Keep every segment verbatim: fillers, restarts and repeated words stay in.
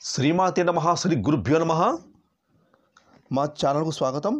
శ్రీమాతే నమః శ్రీ గురుభ్యో నమః మా ఛానల్కు స్వాగతం.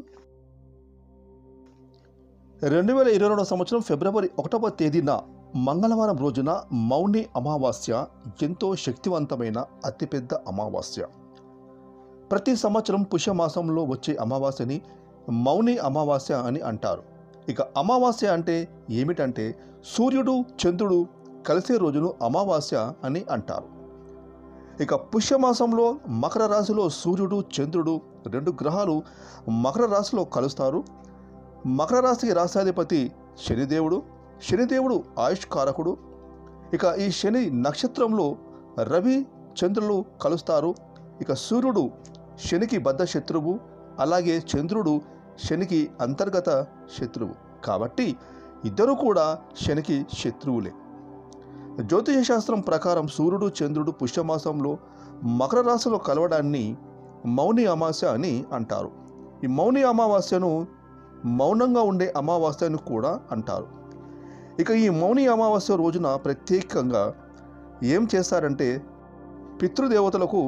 రెండు వేల ఇరవై రెండవ సంవత్సరం ఫిబ్రవరి ఒకటవ తేదీన మంగళవారం రోజున మౌని అమావాస్య ఎంతో శక్తివంతమైన అతిపెద్ద అమావాస్య. ప్రతి సంవత్సరం పుష్యమాసంలో వచ్చే అమావాస్యని మౌని అమావాస్య అని అంటారు. ఇక అమావాస్య అంటే ఏమిటంటే సూర్యుడు చంద్రుడు కలిసే రోజును అమావాస్య అని అంటారు. ఇక పుష్యమాసంలో మకర రాశిలో సూర్యుడు చంద్రుడు రెండు గ్రహాలు మకర రాశిలో కలుస్తారు. మకర రాశికి రాశాధిపతి శనిదేవుడు. శనిదేవుడు ఆయుష్ కారకుడు. ఇక ఈ శని నక్షత్రంలో రవి చంద్రులు కలుస్తారు. ఇక సూర్యుడు శనికి బద్ధ శత్రువు, అలాగే చంద్రుడు శనికి అంతర్గత శత్రువు. కాబట్టి ఇద్దరు కూడా శనికి శత్రువులే. జ్యోతిష శాస్త్రం ప్రకారం సూర్యుడు చంద్రుడు పుష్యమాసంలో మకర రాశిలో కలవడాన్ని మౌని అమావాస్య అని అంటారు. ఈ మౌని అమావాస్యను మౌనంగా ఉండే అమావాస్య అని కూడా అంటారు. ఇక ఈ మౌని అమావాస్య రోజున ప్రత్యేకంగా ఏం చేస్తారంటే పితృదేవతలకు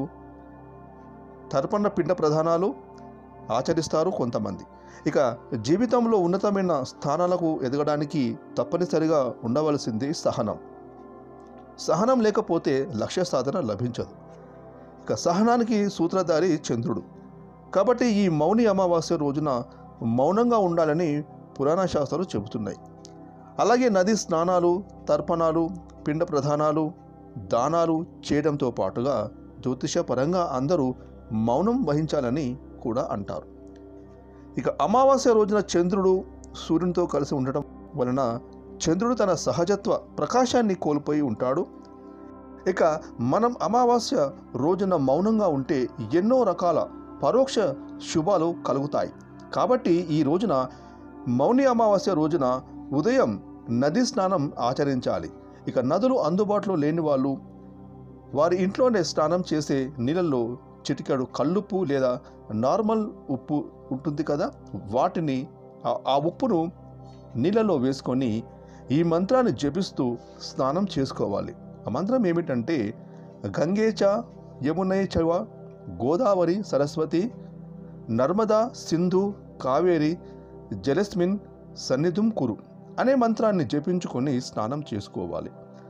తర్పణ పిండ ప్రధానాలు ఆచరిస్తారు కొంతమంది. ఇక జీవితంలో ఉన్నతమైన స్థానాలకు ఎదగడానికి తప్పనిసరిగా ఉండవలసింది సహనం. సహనం లేకపోతే లక్ష్య సాధన లభించదు. ఇక సహనానికి సూత్రధారి చంద్రుడు. కాబట్టి ఈ మౌని అమావాస్య రోజున మౌనంగా ఉండాలని పురాణ శాస్త్రాలు చెబుతున్నాయి. అలాగే నది స్నానాలు, తర్పణాలు, పిండ ప్రధానాలు, దానాలు చేయడంతో పాటుగా జ్యోతిషపరంగా అందరూ మౌనం వహించాలని కూడా అంటారు. ఇక అమావాస్య రోజున చంద్రుడు సూర్యునితో కలిసి ఉండటం వలన చంద్రుడు తన సహజత్వ ప్రకాశాన్ని కోల్పోయి ఉంటాడు. ఇక మనం అమావాస్య రోజున మౌనంగా ఉంటే ఎన్నో రకాల పరోక్ష శుభాలు కలుగుతాయి. కాబట్టి ఈ రోజున మౌని అమావాస్య రోజున ఉదయం నది స్నానం ఆచరించాలి. ఇక నదులు అందుబాటులో లేని వాళ్ళు వారి ఇంట్లోనే స్నానం చేసే నీళ్ళల్లో చిటికెడు కల్లుప్పు లేదా నార్మల్ ఉప్పు ఉంటుంది కదా, వాటిని ఆ ఉప్పును నీళ్ళలో వేసుకొని ఈ మంత్రాన్ని జపిస్తూ స్నానం చేసుకోవాలి. ఆ మంత్రం ఏమిటంటే గంగేచ యమునే చవ గోదావరి సరస్వతి నర్మదా సింధు కావేరి జలస్మిన్ సన్నిధుం కురు అనే మంత్రాన్ని జపించుకొని స్నానం చేసుకోవాలి.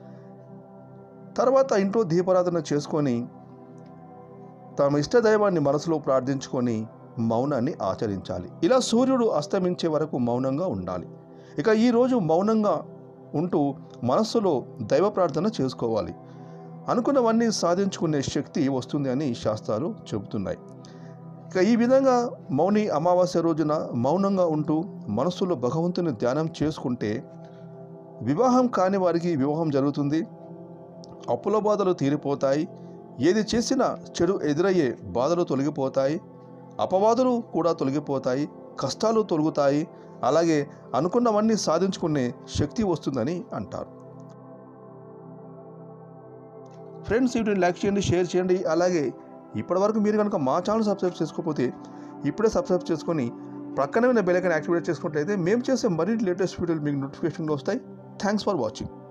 తర్వాత ఇంట్లో దీపారాధన చేసుకొని తమ ఇష్టదైవాన్ని మనసులో ప్రార్థించుకొని మౌనాన్ని ఆచరించాలి. ఇలా సూర్యుడు అస్తమించే వరకు మౌనంగా ఉండాలి. ఇక ఈరోజు మౌనంగా ఉంటూ మనస్సులో దైవ ప్రార్థన చేసుకోవాలి. అనుకున్నవన్నీ సాధించుకునే శక్తి వస్తుంది అని శాస్త్రాలు చెబుతున్నాయి. ఇక ఈ విధంగా మౌని అమావాస్య రోజున మౌనంగా ఉంటూ మనస్సులో భగవంతుని ధ్యానం చేసుకుంటే వివాహం కాని వారికి వివాహం జరుగుతుంది. అప్పుల బాధలు తీరిపోతాయి. ఏది చేసినా చెడు ఎదురయ్యే బాధలు తొలగిపోతాయి. అపవాదులు కూడా తొలగిపోతాయి. కష్టాలు తొలగుతాయి. అలాగే అనుకున్నవన్నీ సాధించుకునే శక్తి వస్తుందని అంటారు. ఫ్రెండ్స్, వీటిని లైక్ చేయండి, షేర్ చేయండి. అలాగే ఇప్పటివరకు మీరు కనుక మా ఛానల్ సబ్స్క్రైబ్ చేసుకోకపోతే ఇప్పుడే సబ్స్క్రైబ్ చేసుకొని ప్రక్కనే ఉన్న బెల్ ఐకాన్ యాక్టివేట్ చేసుకున్నట్లయితే మేము చేసే మరిన్ని లేటెస్ట్ వీడియోలు మీకు నోటిఫికేషన్లో వస్తాయి. Thanks for watching.